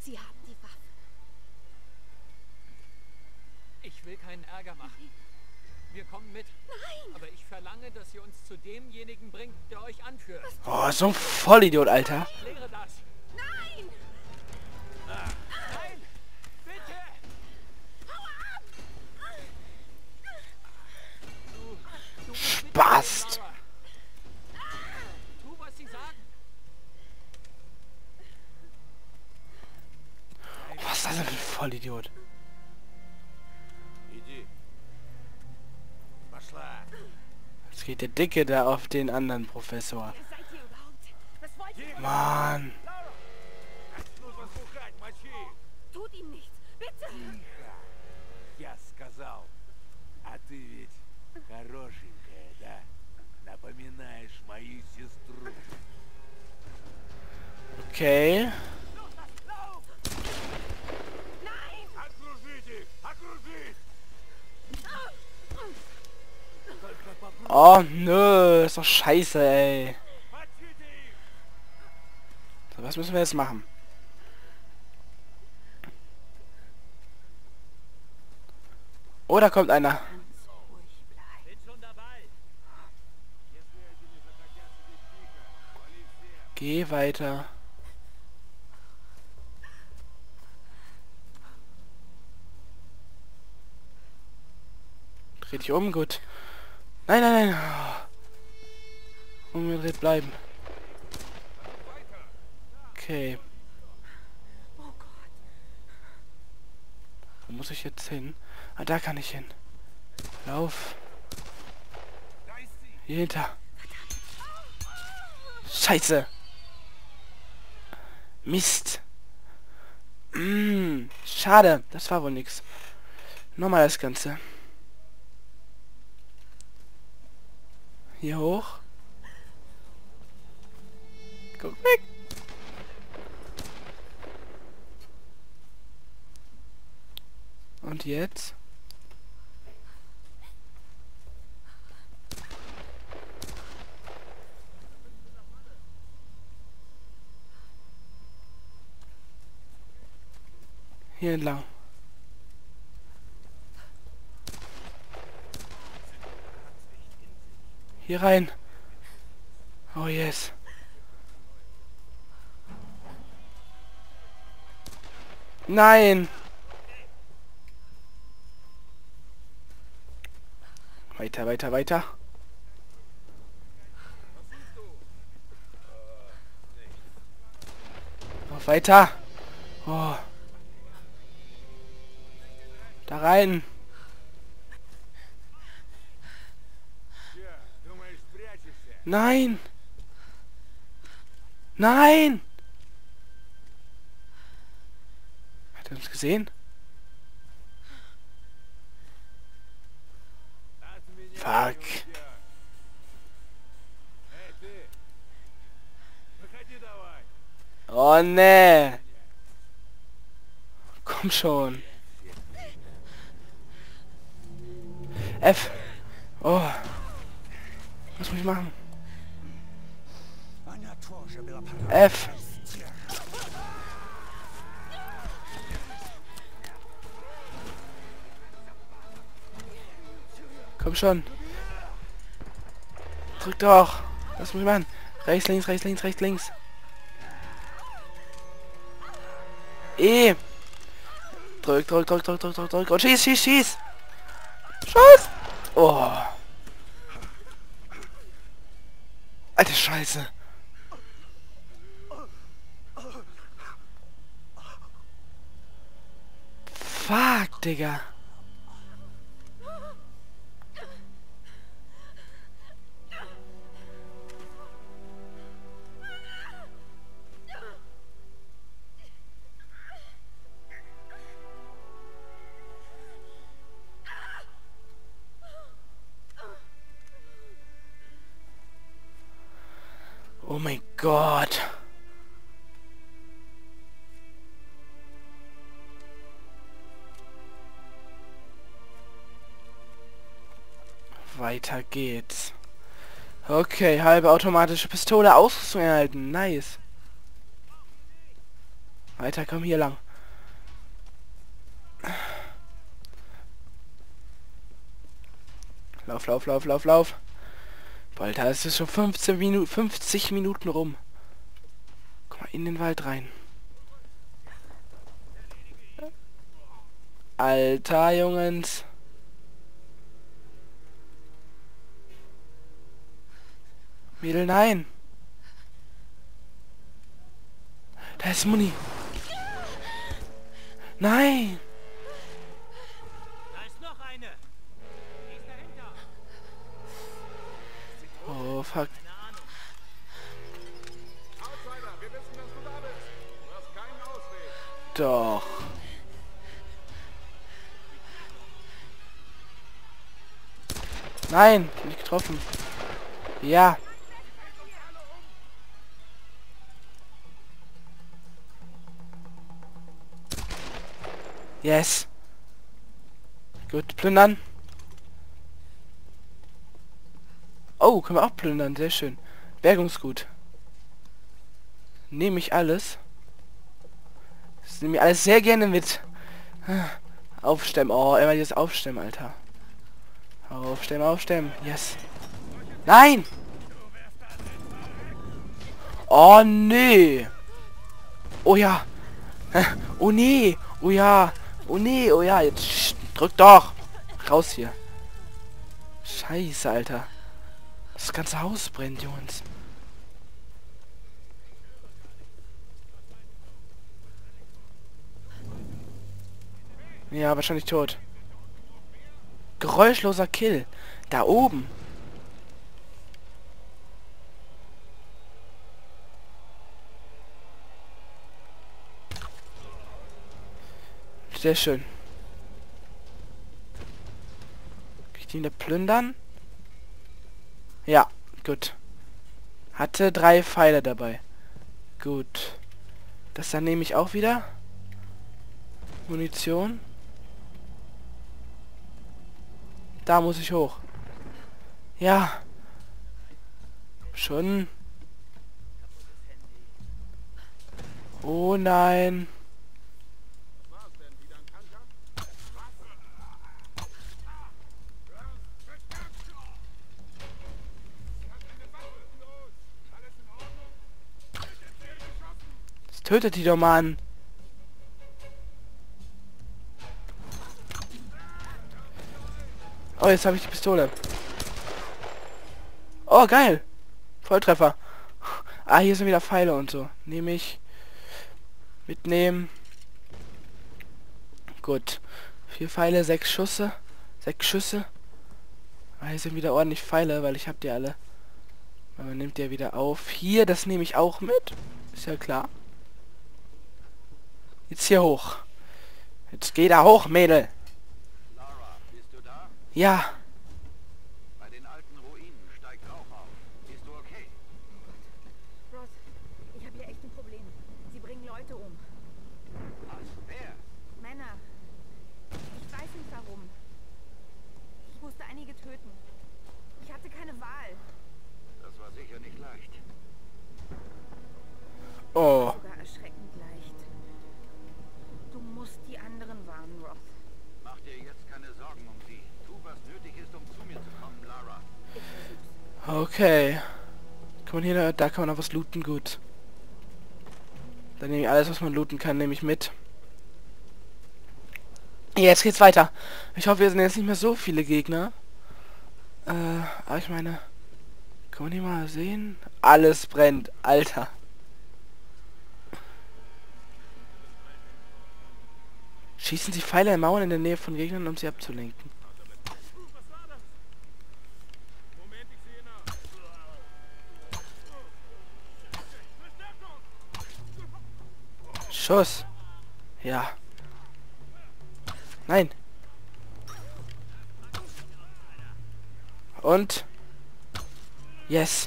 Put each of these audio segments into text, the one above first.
Sie haben die Waffe. Ich will keinen Ärger machen. Wir kommen mit. Nein! Aber ich verlange, dass ihr uns zu demjenigen bringt, der euch anführt. Oh, so ein Vollidiot, Alter. Kläre das. Nein! Nein! Bitte! Hau ab! Du Spast. Laura. Tu, was sie sagen. Was ist das denn für ein Vollidiot? Иди. Пошла. Jetzt geht der Dicke da auf den anderen Professor. Wer seid ihr überhaupt? Was wollt ihr? Mann. Нужно слухать, мочи. Tut ihm nichts. Bitte! Тихо. Я сказал. А ты ведь хорошенькая, да? Напоминаешь мою сестру. Okay. Nein! Окружить их! Окружить! Только попробуй. Oh, nö. Ist doch scheiße, ey. Мочите их! So, was müssen wir jetzt machen? Oh, da kommt einer. Ganz ruhig bleiben. Bin schon dabei. Если эти не захотят сидеть тихо, вали всех. Geh weiter. Dreh dich um, gut. Nein, nein, nein. Umgedreht bleiben. Okay. Oh Gott. Wo muss ich jetzt hin? Ah, da kann ich hin. Lauf. Da ist sie! Hier hinter. Scheiße. Mist. Schade. Das war wohl nix. Nochmal das Ganze. Hier hoch. Guck weg. Und jetzt? Hier entlang. Hier rein. Oh yes. Nein. Weiter, weiter, weiter. Noch weiter. Oh. Da rein. Че, думаешь, спрячешься? Nein. Nein. Hat er uns gesehen? От меня Fuck. не уйдешь. Эй, ты! Выходи давай! Oh nee. Komm schon. F. Oh. Was muss ich machen? Она тоже была F. Komm schon. Drück doch. Was muss ich machen? Rechts, links, rechts, links, rechts, links. E. Drück, drück, drück, drück, drück, drück, drück. Und schieß, schieß, schieß. Scheiß. Oh. Alter Scheiße. Fuck, Digga. Oh mein Gott. Weiter geht's. Okay, halbe automatische Pistole, Ausrüstung erhalten. Nice. Weiter, komm hier lang. Lauf, lauf, lauf, lauf, lauf. Boah, Alter, es ist schon 50 Minuten rum. Guck mal, in den Wald rein. Alter, Jungens. Mädel, nein. Da ist Muni. Nein. Da ist noch eine. Die ist dahinter. Oh, fuck. Keine Ahnung. Outsider, wir wissen, dass du da bist. Du hast keinen Ausweg. Doch. Nein, nicht getroffen. Ja. Yes. Gut, plündern. Oh, können wir auch plündern, sehr schön. Bergungsgut. Nehme ich alles. Das nehme ich alles sehr gerne mit. Aufstemmen. Oh, immer dieses Aufstemmen, Alter. Aufstemmen, aufstemmen. Yes. Nein! Oh, nee. Oh ja. Oh nee. Oh ja. Oh nee. Oh ja. Jetzt drück doch. Raus hier. Scheiße, Alter. Das ganze Haus brennt, Jungs. Ja, wahrscheinlich tot. Geräuschloser Kill. Da oben. Sehr schön. Kann ich die wieder plündern? Ja, gut. Hatte 3 Pfeile dabei. Gut. Das dann nehme ich auch wieder. Munition. Da muss ich hoch. Ja. Schon. Oh nein. Was war's denn? Wieder ein Tanker? Das tötet die doch mal an. Oh, jetzt habe ich die Pistole. Oh, geil. Volltreffer. Ah, hier sind wieder Pfeile und so. Nehme ich. Mitnehmen. Gut. 4 Pfeile, 6 Schüsse. 6 Schüsse. Ah, hier sind wieder ordentlich Pfeile, weil ich hab die alle. Man nimmt ja wieder auf. Hier, das nehme ich auch mit. Ist ja klar. Jetzt hier hoch. Jetzt geh da hoch, Mädel. Lara, bist du da? Ja. Bei den alten Ruinen steigt Rauch auf. Bist du okay? Ross, ich habe hier echt ein Problem. Sie bringen Leute um. Was? Wer? Männer. Ich weiß nicht warum. Ich musste einige töten. Ich hatte keine Wahl. Das war sicher nicht leicht. Oh. Sogar erschreckend leicht. Du musst die anderen warnen, Ross. Mach dir jetzt keine Sorgen um sie. Tu, was nötig ist, um zu mir zu kommen, Lara. Ich versuch's. Okay. Kann man hier, da kann man noch was looten, gut. Dann nehme ich alles, was man looten kann, nehme ich mit. Jetzt geht's weiter. Ich hoffe, wir sind jetzt nicht mehr so viele Gegner. Aber ich meine, kann man hier mal sehen? Alles brennt, Alter. Schießen Sie Pfeile in Mauern in der Nähe von Gegnern, um sie abzulenken. Was war das? Moment, ich sehe nach. Verstärkung! Schuss. Ja. Nein. Und? Yes.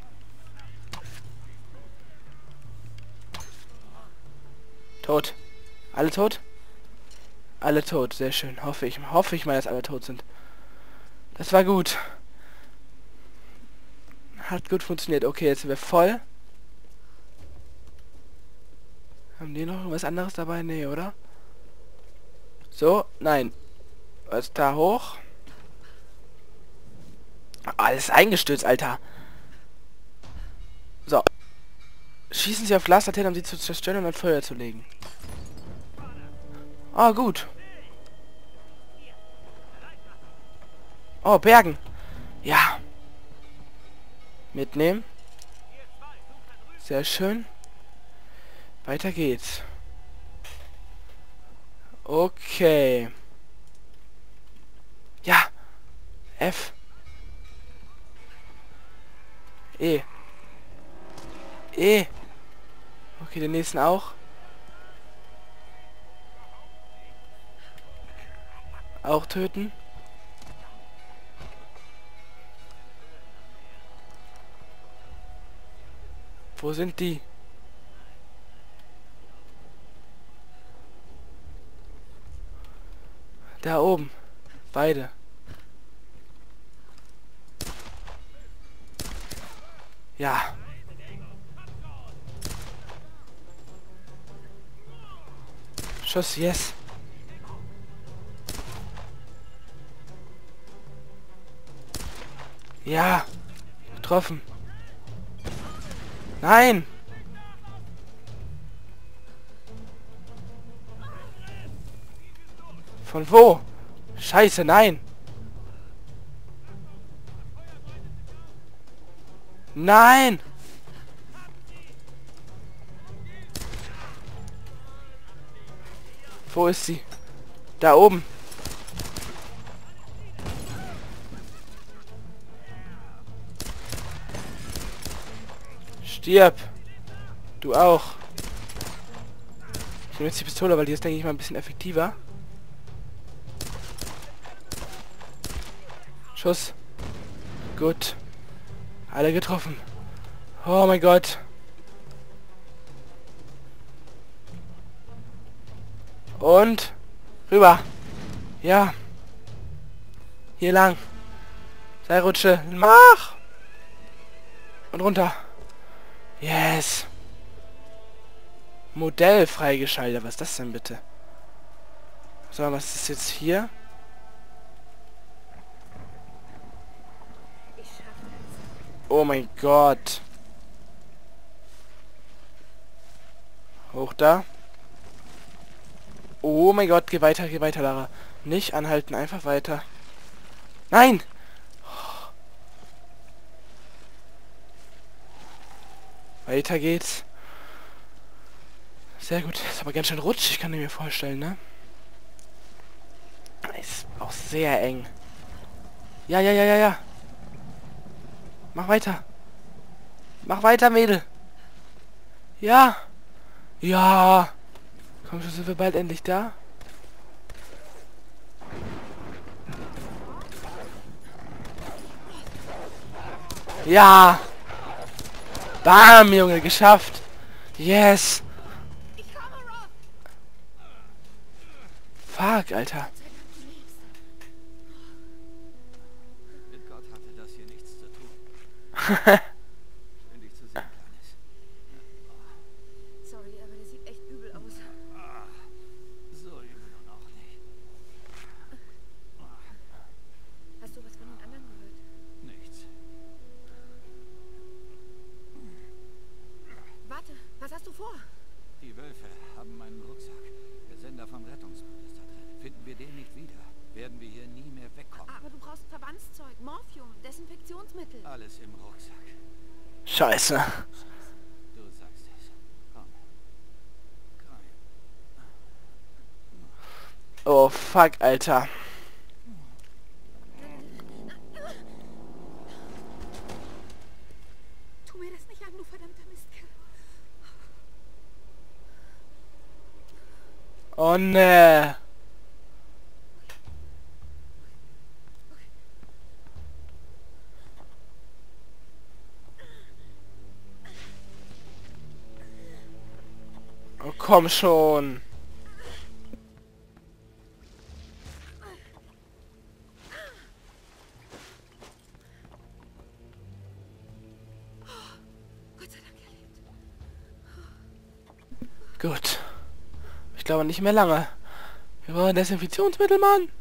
Tot. Alle tot? Alle tot, sehr schön. Hoffe ich mal, dass alle tot sind. Das war gut. Hat gut funktioniert. Okay, jetzt sind wir voll. Haben die noch irgendwas anderes dabei? Nee, oder? So, nein. Was da hoch? Alles eingestürzt, Alter. So. Schießen Sie auf Glaslaternen, um sie zu zerstören und an Feuer zu legen. Oh, gut. Oh, Bergen. Ja. Mitnehmen. Sehr schön. Weiter geht's. Okay. Ja. F. E. E. Okay, den nächsten auch. Auch töten. Wo sind die? Da oben. Beide. Ja. Schuss, yes. Ja. Getroffen. Nein. Von wo? Scheiße, nein. Nein. Wo ist sie? Da oben. Stirb. Du auch. Ich nehme jetzt die Pistole, weil die ist, denke ich mal, ein bisschen effektiver. Schuss. Gut. Alle getroffen. Oh mein Gott. Und rüber. Ja. Hier lang. Seilrutsche. Mach. Und runter. Yes. Modell freigeschaltet. Was ist das denn bitte? So, was ist jetzt hier? Ich schaffe es. Oh mein Gott. Hoch da. Oh mein Gott, geh weiter, Lara. Nicht anhalten, einfach weiter. Nein! Weiter geht's. Sehr gut. Ist aber ganz schön rutschig, kann ich mir vorstellen, ne? Ist auch sehr eng. Ja, ja, ja, ja, ja. Mach weiter. Mach weiter, Mädel. Ja. Ja. Komm schon, sind wir bald endlich da? Ja. Bam, Junge, geschafft. Yes. Ich komme, Rob. Fuck, Alter. Mit Gott hatte das hier nichts zu tun. Schön, dich zu sehen, Kleines. Sorry, aber das sieht echt übel aus. So übel und auch nicht. Hast du was von den anderen gehört? Nichts. Warte, was hast du vor? Die Wölfe haben meinen Rucksack. Der Sender vom Rettungsboot ist da drin. Finden wir den nicht wieder, werden wir hier nie mehr wegkommen. Aber du brauchst Verbandszeug, Morphium, Desinfektionsmittel. Alles im Rucksack. Scheiße. Du sagst es. Komm. Komm. Oh, fuck, Alter. Tu mir das nicht an, du verdammter Mistkerl. Oh, ne. Oh, komm schon. Gott sei Dank erlebt. Gut. Ich glaube nicht mehr lange. Wir brauchen Desinfektionsmittel, Mann.